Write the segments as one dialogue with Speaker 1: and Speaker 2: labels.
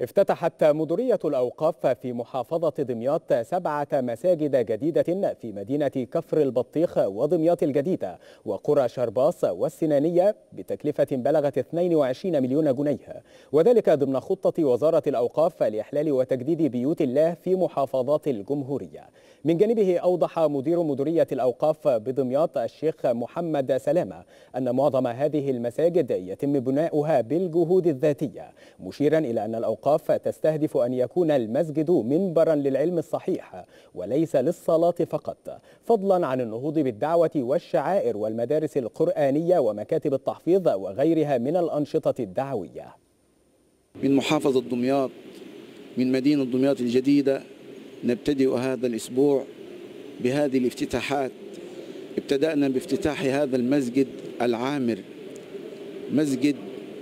Speaker 1: افتتحت مديرية الأوقاف في محافظة دمياط 7 مساجد جديدة في مدينة كفر البطيخ ودمياط الجديدة وقرى شرباص والسنانية بتكلفة بلغت 22 مليون جنيه، وذلك ضمن خطة وزارة الأوقاف لإحلال وتجديد بيوت الله في محافظات الجمهورية. من جانبه أوضح مدير مديرية الأوقاف بدمياط الشيخ محمد سلامة أن معظم هذه المساجد يتم بناؤها بالجهود الذاتية، مشيرا إلى أن الأوقاف تستهدف أن يكون المسجد منبرا للعلم الصحيح وليس للصلاة فقط، فضلا عن النهوض بالدعوة والشعائر والمدارس القرآنية ومكاتب التحفيظ وغيرها من الأنشطة الدعوية.
Speaker 2: من محافظة دمياط، من مدينة دمياط الجديدة، نبتدئ هذا الأسبوع بهذه الافتتاحات. ابتدأنا بافتتاح هذا المسجد العامر، مسجد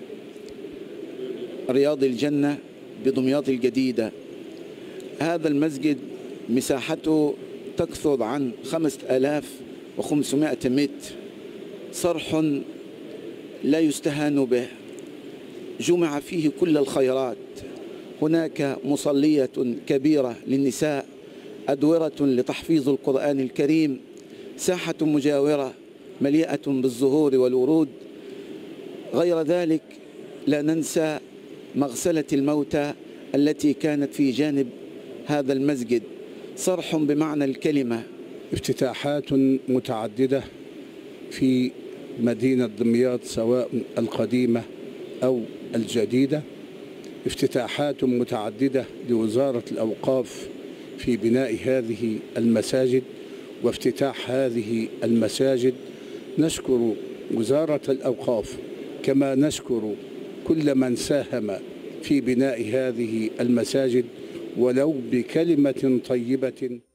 Speaker 2: رياض الجنة بدمياط الجديدة. هذا المسجد مساحته تكثر عن 5500 متر، صرح لا يستهان به، جمع فيه كل الخيرات. هناك مصلية كبيرة للنساء، أدورة لتحفيظ القرآن الكريم، ساحة مجاورة مليئة بالزهور والورود. غير ذلك لا ننسى مغسلة الموتى التي كانت في جانب هذا المسجد، صرح بمعنى الكلمة.
Speaker 3: افتتاحات متعددة في مدينة دمياط سواء القديمة أو الجديدة، افتتاحات متعددة لوزارة الأوقاف في بناء هذه المساجد وافتتاح هذه المساجد. نشكر وزارة الأوقاف كما نشكر كل من ساهم في بناء هذه المساجد ولو بكلمة طيبة.